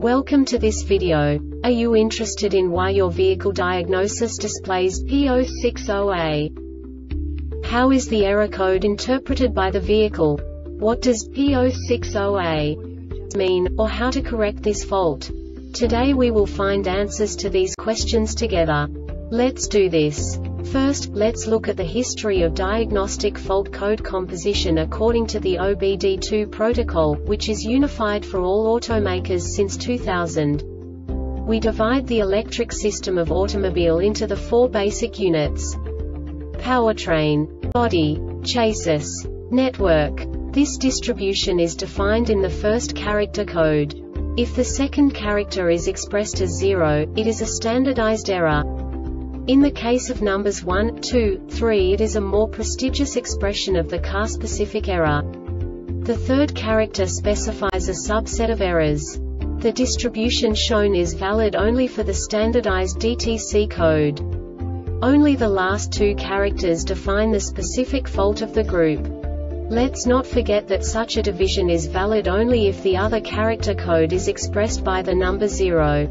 Welcome to this video. Are you interested in why your vehicle diagnosis displays P060A? How is the error code interpreted by the vehicle? What does P060A mean, or how to correct this fault? Today we will find answers to these questions together. Let's do this. First, let's look at the history of diagnostic fault code composition according to the OBD2 protocol, which is unified for all automakers since 2000. We divide the electric system of automobile into the four basic units: powertrain, body, chassis, network. This distribution is defined in the first character code. If the second character is expressed as 0, it is a standardized error. In the case of numbers 1, 2, 3, it is a more prestigious expression of the car-specific error. The third character specifies a subset of errors. The distribution shown is valid only for the standardized DTC code. Only the last two characters define the specific fault of the group. Let's not forget that such a division is valid only if the other character code is expressed by the number 0.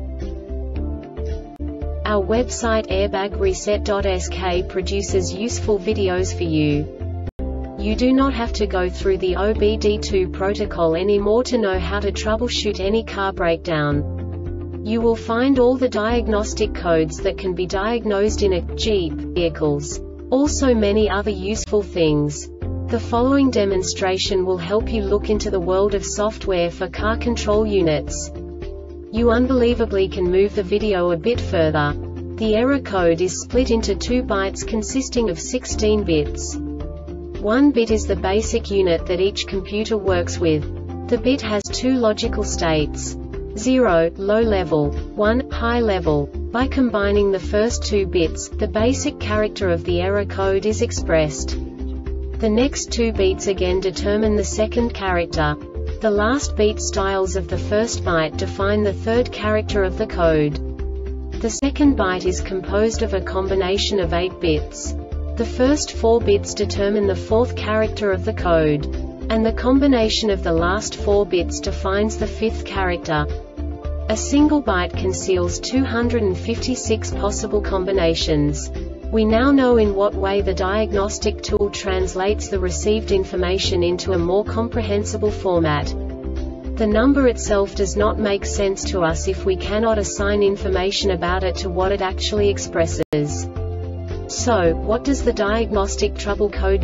Our website airbagreset.sk produces useful videos for you. You do not have to go through the OBD2 protocol anymore to know how to troubleshoot any car breakdown. You will find all the diagnostic codes that can be diagnosed in a Jeep vehicles. Also many other useful things. The following demonstration will help you look into the world of software for car control units. You unbelievably can move the video a bit further. The error code is split into 2 bytes consisting of 16 bits. 1 bit is the basic unit that each computer works with. The bit has 2 logical states: 0, low level, 1, high level. By combining the first 2 bits, the basic character of the error code is expressed. The next 2 beats again determine the second character. The last beat styles of the first byte define the third character of the code. The second byte is composed of a combination of 8 bits. The first 4 bits determine the fourth character of the code. And the combination of the last 4 bits defines the fifth character. A single byte conceals 256 possible combinations. We now know in what way the diagnostic tool translates the received information into a more comprehensible format. The number itself does not make sense to us if we cannot assign information about it to what it actually expresses. So, what does the diagnostic trouble code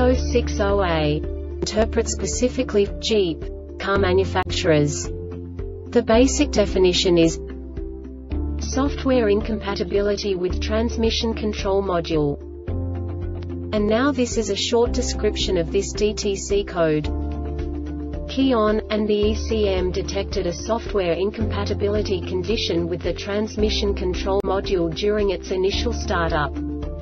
P060A interpret specifically for Jeep car manufacturers? The basic definition is software incompatibility with transmission control module. And now this is a short description of this DTC code. Key on, and the ECM detected a software incompatibility condition with the transmission control module during its initial startup.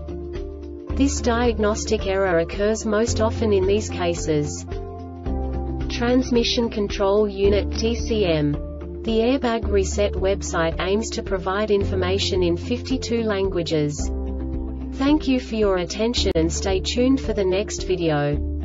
This diagnostic error occurs most often in these cases: Transmission Control Unit (TCM). The Airbag Reset website aims to provide information in 52 languages. Thank you for your attention and stay tuned for the next video.